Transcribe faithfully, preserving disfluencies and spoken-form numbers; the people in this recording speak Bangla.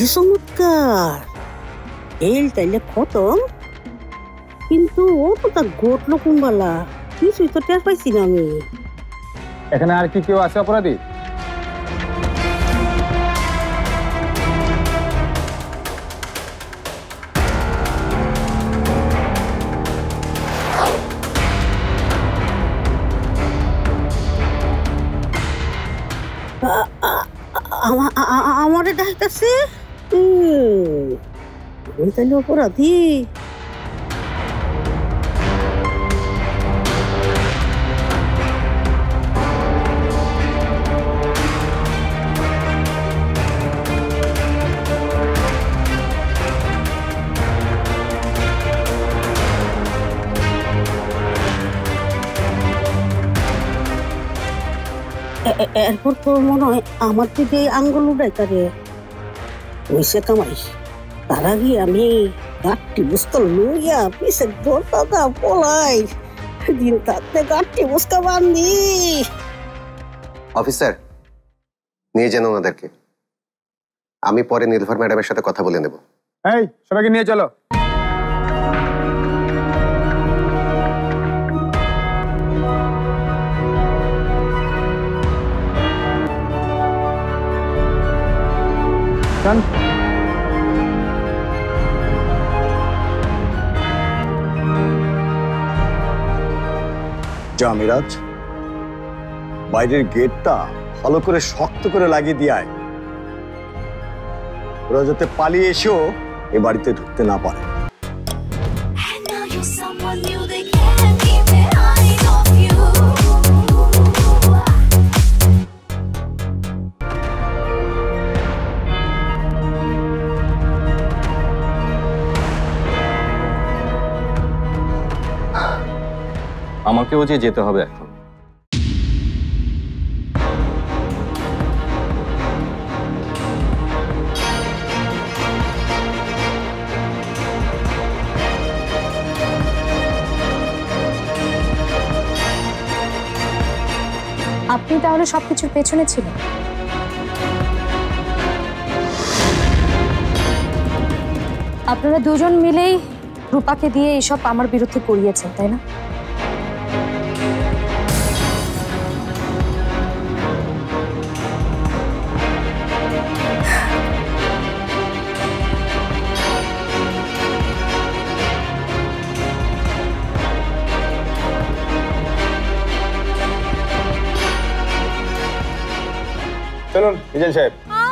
কি চমৎকার! এল তাইলে খতম, কিন্তু ও তো তার ঘটলো কোনবেলা কিছুই তো টের পাইছি না আমি। এখানে আর কি কেউ আছে অপরাধী? আমারে ডাকতেছে, আমি তাহলে অপরাধী। এরপর তোর মনে হয় আমার দিকে আঙ্গুল উঠাইতারে ওইসে কামাই। তার আগে আমি গাঠটি বুঝতে লইয়া পিছে দৌড়তা পলাই, দিন থাকতে গাঠটি বুঝকা বান্ধি। অফিসার, নিয়ে যান ওনাদেরকে, আমি পরে নীলফার ম্যাডামের সাথে কথা বলে নেব। এই সবাইকে নিয়ে চলো। যা মিরাজ, বাইরের গেটটা ভালো করে শক্ত করে লাগিয়ে দিয়ে আয়, ওরা যাতে পালিয়ে এসেও এ বাড়িতে ঢুকতে না পারে। আমাকেও যে যেতে হবে এখন। আপনি তাহলে সবকিছুর পেছনে ছিলেন? আপনারা দুজন মিলেই রূপাকে দিয়ে এইসব আমার বিরুদ্ধে করিয়েছেন, তাই না? চলুন মিজান সাহেব।